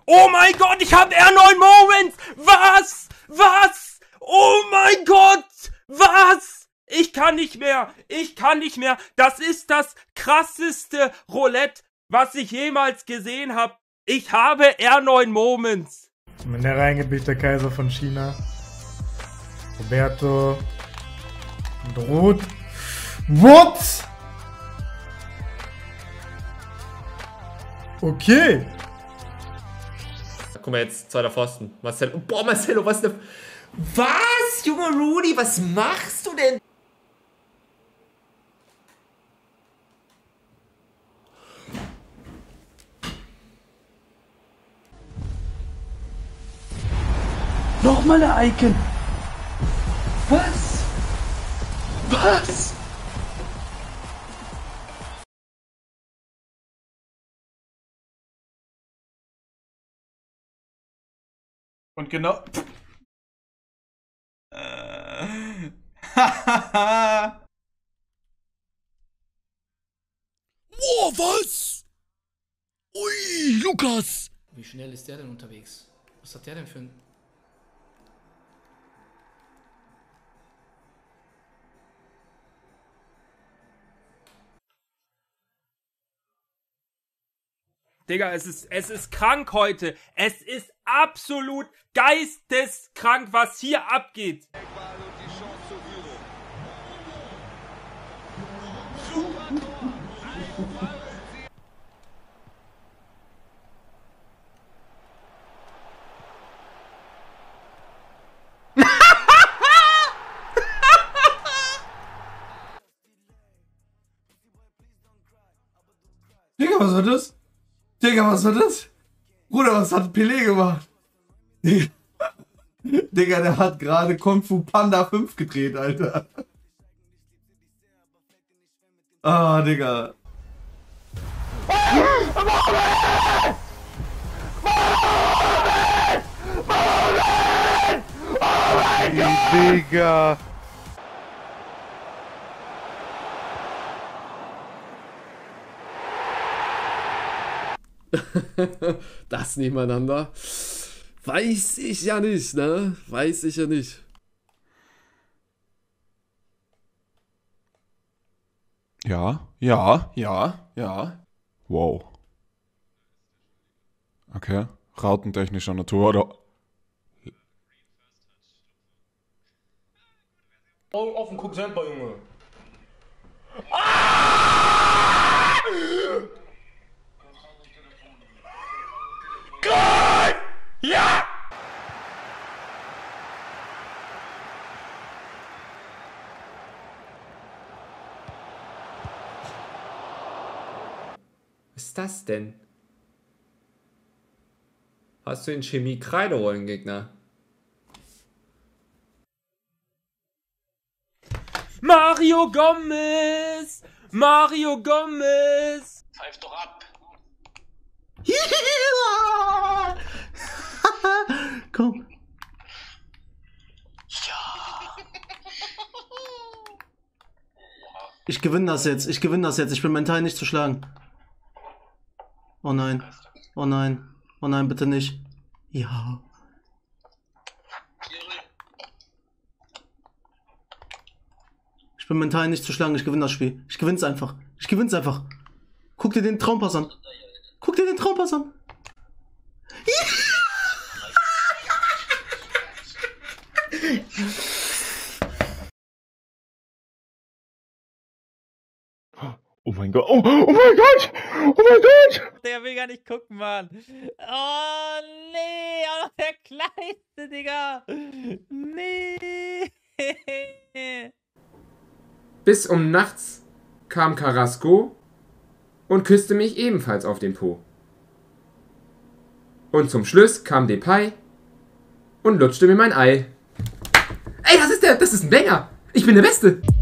Oh mein Gott, ich habe R9 Moments! Was? Was? Oh mein Gott! Was? Ich kann nicht mehr! Ich kann nicht mehr! Das ist das krasseste Roulette, was ich jemals gesehen habe. Ich habe R9 Moments. In der Reingebiet der Kaiser von China. Roberto. Und Ruth. What? Okay. Guck mal jetzt, zweiter Pfosten. Marcelo. Boah, Marcelo, was denn? Was? Junge Rudy, was machst du denn? Nochmal eine Icon. Was? Was? Und genau... Oh, was? Ui, Lukas! Wie schnell ist der denn unterwegs? Was hat der denn für ein... Digga, es ist krank heute. Es ist absolut geisteskrank, was hier abgeht. Digga, was war das? Digga, was war das? Bruder, was hat Pelé gemacht? Digga, der hat gerade Kung Fu Panda 5 gedreht, Alter. Ah, Digga. Digga. Das nebeneinander. Weiß ich ja nicht, ne? Weiß ich ja nicht. Ja, ja, ja, ja. Wow. Okay. Rautentechnischer Natur oder... Augen offen, guck selber, Junge. Ja! Was ist das denn? Hast du in Chemie Kreiderollen, Gegner? Mario Gomez! Mario Gomez! Pfeif doch ab. Komm. Ich gewinne das jetzt. Ich gewinne das jetzt. Ich bin mental nicht zu schlagen. Oh nein. Oh nein. Oh nein, bitte nicht. Ja. Ich bin mental nicht zu schlagen. Ich gewinne das Spiel. Ich gewinne es einfach. Ich gewinne es einfach. Guck dir den Traumpass an. Guck dir den Traumpass an. Oh mein Gott. Oh mein Gott. Oh mein Gott. Der will gar nicht gucken, Mann. Oh, nee. Auch noch der Kleinste, Digga. Nee. Bis um nachts kam Carrasco und küsste mich ebenfalls auf den Po. Und zum Schluss kam Depay und lutschte mir mein Ei. Ey, das ist ein Banger! Ich bin der Beste!